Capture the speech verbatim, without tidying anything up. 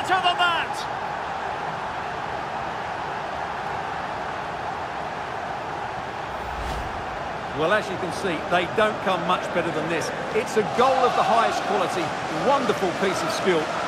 better than that! Well, as you can see, they don't come much better than this. It's a goal of the highest quality. Wonderful piece of skill.